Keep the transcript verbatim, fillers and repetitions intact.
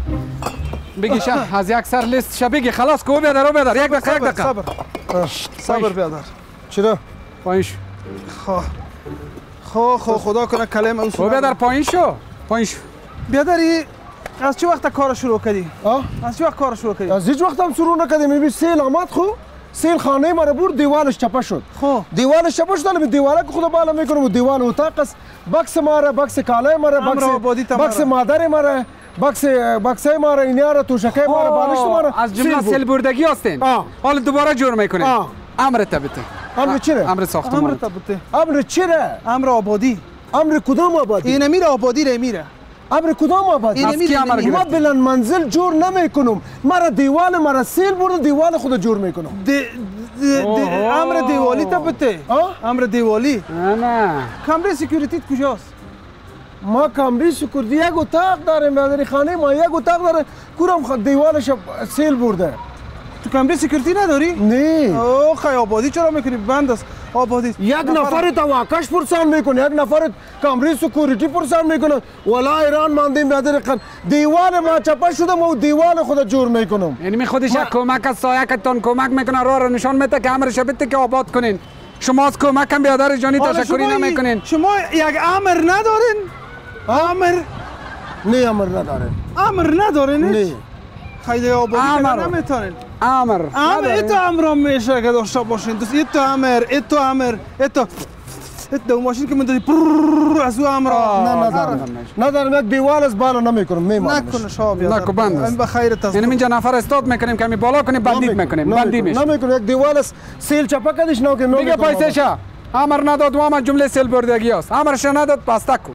بگی شه از یک سر لیست شه بگی خلاص کو بیادر او بیادر یک دقیقه یک دقیقه صبر صبر بیادر چرا؟ پایین شو خو خو خو خدا کنه کلمه او اصول بیادر پایین شو پایین شو بیادری از چه وقت کار شروع کردی؟ آه؟ از چه وقت کار شروع کردی؟ از هیچ وقت هم شروع نکردیم. میبینی سیل آمد خو سیل خانه ما رو برد دیوالش چپه شد. خو دیوالش چپه شد. الان دیواله که خدا بالا میکنم و دیوال اتاق است. بکس ما را بکس کالای ما را بکس بکس مادر ما را بکس بکس ما را اینیا را توشکه ما را بالشت ما را از جمله سیل بردگی هستین حالا دوباره جور میکنین امر تبته امر چیه؟ امر ساختمان امر تبته امر چیه؟ امر آبادی امر کدام آبادی؟ این میره آبادی ره میره امر کدام آبادی؟ از کی امر ما گرفتی؟ بلند منزل جور نمیکنم. مرا دیوال مرا سیل برد دیوال خود جور میکنم. امر دیوالی تبته امر دیوالی نه کمره سکیوریتی کجاست؟ ما کمری سکوردی یک اتاق داریم در خانه ما یک اتاق داره کورم دیوالش سیل برده. تو کمره سکیوریتی نداری؟ نه. اوه خیلی آبادی چرا میکنی؟ بند است آبادی. یک نفر تا واکش پرسان میکنه یک نفر کمره سکیوریتی پرسان میکنه. ولا ایران ماندیم بیادر قن دیوال ما چپه شده ما دیوال خود جور میکنم. یعنی می خودش یک کمک از سایه کتان کمک میکنه راه رو نشان میده که امرش بده که آباد کنین. شما از کمک هم بیادر جانی تشکری نمیکنین. شما یک امر ندارین؟ امر نه امر نداره. امر ندارین؟ نه. خیلی آبادی نمیتونین. امر امر ایتو امر میشه که داشته باشین. دوست ایتو امر ایتو امر ایتو ایتو ماشین که میدادی از او امر نه ندارم. ندارم یک دیوال از بالا نمیکنم میمانم. نکنه شاب بیادر. نکو بند است. به خیرت است. یعنی اینجا نفر استاد میکنیم که می بالا کنیم بندید میکنیم بندیمش. نمیکنم یک دیوال از سیل چپه کدیش نو که نو. میگه پیسه شه امر نداد و هم جمله سیل بردگی است امرش نداد پس تکو